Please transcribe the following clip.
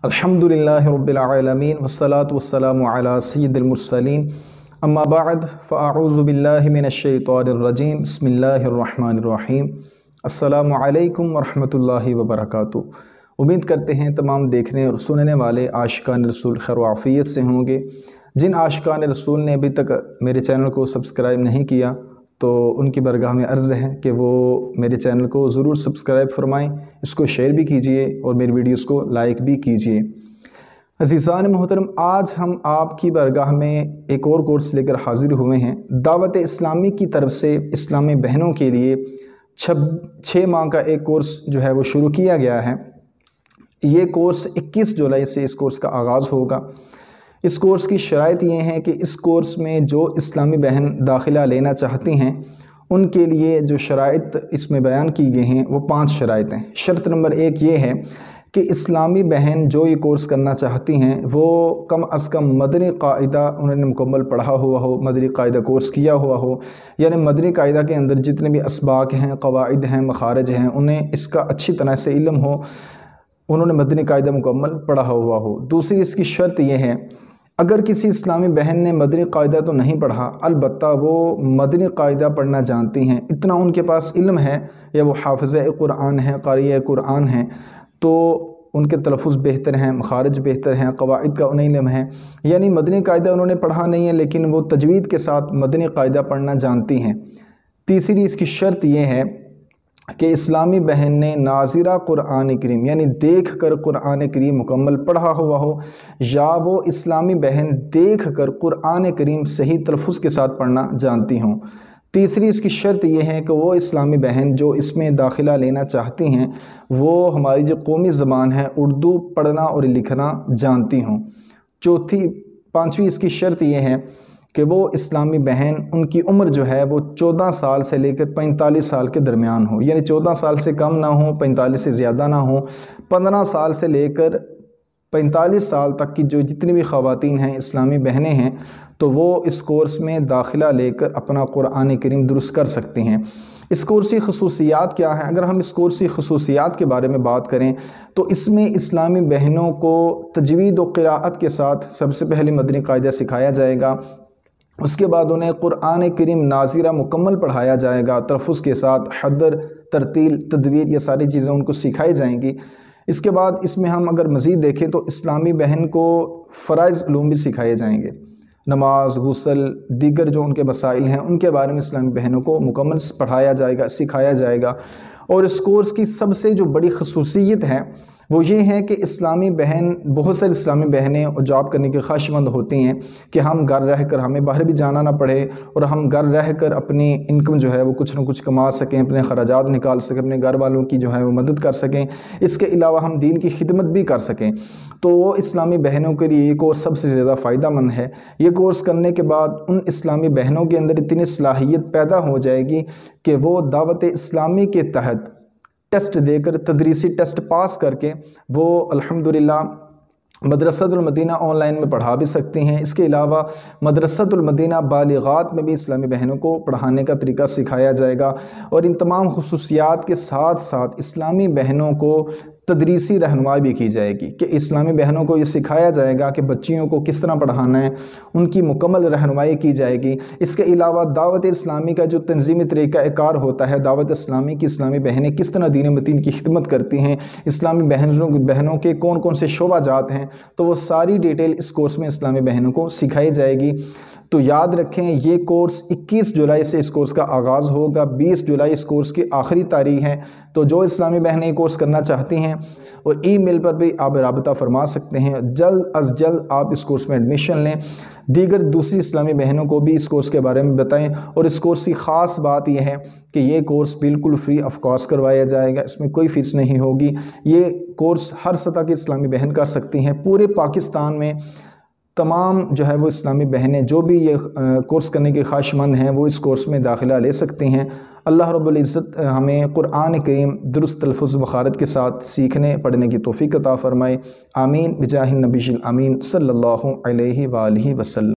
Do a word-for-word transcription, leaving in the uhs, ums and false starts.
الحمدللہ رب العالمین والصلاة والسلام علی سید المرسلین اما بعد فاعوذ باللہ من الشیطان الرجیم بسم اللہ الرحمن الرحیم السلام علیکم ورحمۃ اللہ وبرکاتہ۔ امید کرتے ہیں تمام دیکھنے اور سننے والے عاشقان رسول خیر و عافیت سے ہوں گے۔ جن عاشقان رسول نے ابھی تک میرے چینل کو سبسکرائب نہیں کیا تو ان کی برگاہ میں عرض ہے کہ وہ میرے چینل کو ضرور سبسکرائب فرمائیں، اس کو شیئر بھی کیجئے اور میری ویڈیوز کو لائک بھی کیجئے۔ عزیزان محترم، آج ہم آپ کی برگاہ میں ایک اور کورس لے کر حاضر ہوئے ہیں۔ دعوت اسلامی کی طرف سے اسلامی بہنوں کے لیے چھ ماہ کا ایک کورس جو ہے وہ شروع کیا گیا ہے۔ یہ کورس اکیس جولائی سے اس کورس کا آغاز ہوگا۔ اس کورس کی شرائط یہ ہیں کہ اس کورس میں جو اسلامی بہن داخلہ لینا چاہتی ہیں ان کے لیے جو شرائط اس میں بیان کی گئی ہیں وہ پانچ شرائط ہیں۔ شرط نمبر ایک یہ ہے کہ اسلامی بہن جو یہ کورس کرنا چاہتی ہیں وہ کم از کم مدنی قاعدہ انہوں نے مکمل پڑھا ہوا ہو، مدنی قاعدہ کورس کیا ہوا ہو، یعنی مدنی قاعدہ کے اندر جتنے بھی اسباق ہیں، قواعد ہیں، مخارج ہیں، انہیں اس کا اچھی طرح سے علم ہو، انہوں نے مدنی قاعدہ مکمل پڑھا ہوا ہو۔ دوسری اس کی شرط یہ ہے اگر کسی اسلامی بہن نے مدنی قاعدہ تو نہیں پڑھا، البتہ وہ مدنی قاعدہ پڑھنا جانتی ہیں، اتنا ان کے پاس علم ہے یا وہ حافظہ قرآن ہیں، قاری قرآن ہیں، تو ان کے تلفظ بہتر ہیں، مخارج بہتر ہیں، قواعد کا انہیں علم ہے، یعنی مدنی قاعدہ انہوں نے پڑھا نہیں ہے لیکن وہ تجوید کے ساتھ مدنی قاعدہ پڑھنا جانتی ہیں۔ تیسری اس کی شرط یہ ہے کہ اسلامی بہن نے ناظرہ قرآن کریم یعنی دیکھ کر قرآن کریم مکمل پڑھا ہوا ہو، یا وہ اسلامی بہن دیکھ کر قرآن کریم صحیح تلفظ کے ساتھ پڑھنا جانتی ہوں۔ تیسری اس کی شرط یہ ہے کہ وہ اسلامی بہن جو اس میں داخلہ لینا چاہتی ہیں وہ ہماری جو قومی زبان ہے اردو پڑھنا اور لکھنا جانتی ہوں۔ چوتھی پانچویں اس کی شرط یہ ہے کہ وہ اسلامی بہن ان کی عمر جو ہے وہ چودہ سال سے لے کر پینتالیس سال کے درمیان ہو، یعنی چودہ سال سے کم نہ ہو، پینتالیس سے زیادہ نہ ہو۔ پندرہ سال سے لے کر پینتالیس سال تک کی جو جتنی بھی خواتین ہیں، اسلامی بہنیں ہیں، تو وہ اس کورس میں داخلہ لے کر اپنا قرآن کریم درست کر سکتی ہیں۔ اس کورس کی خصوصیات کیا ہیں؟ اگر ہم اس کورس کی خصوصیات کے بارے میں بات کریں تو اس میں اسلامی بہنوں کو تجوید و قراءت کے ساتھ سب سے پہلے مدنی قاعدہ سکھایا جائے گا، اس کے بعد انہیں قرآن کریم ناظرہ مکمل پڑھایا جائے گا، تلفظ کے ساتھ حدر، ترتیل، تدویر، یہ ساری چیزیں ان کو سکھائی جائیں گی۔ اس کے بعد اس میں ہم اگر مزید دیکھیں تو اسلامی بہن کو فرائض علوم بھی سکھائے جائیں گے، نماز، غسل، دیگر جو ان کے مسائل ہیں ان کے بارے میں اسلامی بہنوں کو مکمل پڑھایا جائے گا، سکھایا جائے گا۔ اور اس کورس کی سب سے جو بڑی خصوصیت ہے وہ یہ ہے کہ اسلامی بہن بہت ساری اسلامی بہنیں جاب کرنے کی خواہش مند ہوتی ہیں کہ ہم گھر رہ کر ہمیں باہر بھی جانا نہ پڑے اور ہم گھر رہ کر اپنی انکم جو ہے وہ کچھ نہ کچھ کما سکیں، اپنے خراجات نکال سکیں، اپنے گھر والوں کی جو ہے وہ مدد کر سکیں، اس کے علاوہ ہم دین کی خدمت بھی کر سکیں۔ تو وہ اسلامی بہنوں کے لیے یہ کورس سب سے زیادہ فائدہ مند ہے۔ یہ کورس کرنے کے بعد ان اسلامی بہنوں کے اندر اتنی صلاحیت پیدا ہو جائے گی کہ وہ دعوت اسلامی کے تحت ٹیسٹ دے کر، تدریسی ٹیسٹ پاس کر کے وہ الحمدللہ مدرسۃ المدینہ آن لائن میں پڑھا بھی سکتے ہیں۔ اس کے علاوہ مدرسۃ المدینہ بالغات میں بھی اسلامی بہنوں کو پڑھانے کا طریقہ سکھایا جائے گا، اور ان تمام خصوصیات کے ساتھ ساتھ اسلامی بہنوں کو تدریسی رہنمائی بھی کی جائے گی کہ اسلامی بہنوں کو یہ سکھایا جائے گا کہ بچیوں کو کس طرح پڑھانا ہے، ان کی مکمل رہنمائی کی جائے گی۔ اس کے علاوہ دعوت اسلامی کا جو تنظیمی طریقہ کار ہوتا ہے، دعوت اسلامی کی اسلامی بہنیں کس طرح دین متین کی خدمت کرتی ہیں، اسلامی بہنوں بہنوں کے کون کون سے شعبہ جات ہیں، تو وہ ساری ڈیٹیل اس کورس میں اسلامی بہنوں کو سکھائی جائے گی۔ تو یاد رکھیں یہ کورس اکیس جولائی سے اس کورس کا آغاز ہوگا، بیس جولائی اس کورس کی آخری تاریخ ہے۔ تو جو اسلامی بہنیں یہ کورس کرنا چاہتی ہیں اور ای میل پر بھی آپ رابطہ فرما سکتے ہیں، جلد از جلد آپ اس کورس میں ایڈمیشن لیں، دیگر دوسری اسلامی بہنوں کو بھی اس کورس کے بارے میں بتائیں۔ اور اس کورس کی خاص بات یہ ہے کہ یہ کورس بالکل فری آف کاسٹ کروایا جائے گا، اس میں کوئی فیس نہیں ہوگی۔ یہ کورس ہر سطح کی اسلامی بہن کر سکتی ہیں۔ پورے پاکستان میں تمام جو ہے وہ اسلامی بہنیں جو بھی یہ کورس کرنے کی خواہش مند ہیں وہ اس کورس میں داخلہ لے سکتے ہیں۔ اللہ رب العزت ہمیں قرآن کریم درست تلفظ مخارج کے ساتھ سیکھنے پڑھنے کی توفیق عطا فرمائے۔ آمین بجاہ النبی الامین صلی اللہ علیہ وآلہ وسلم۔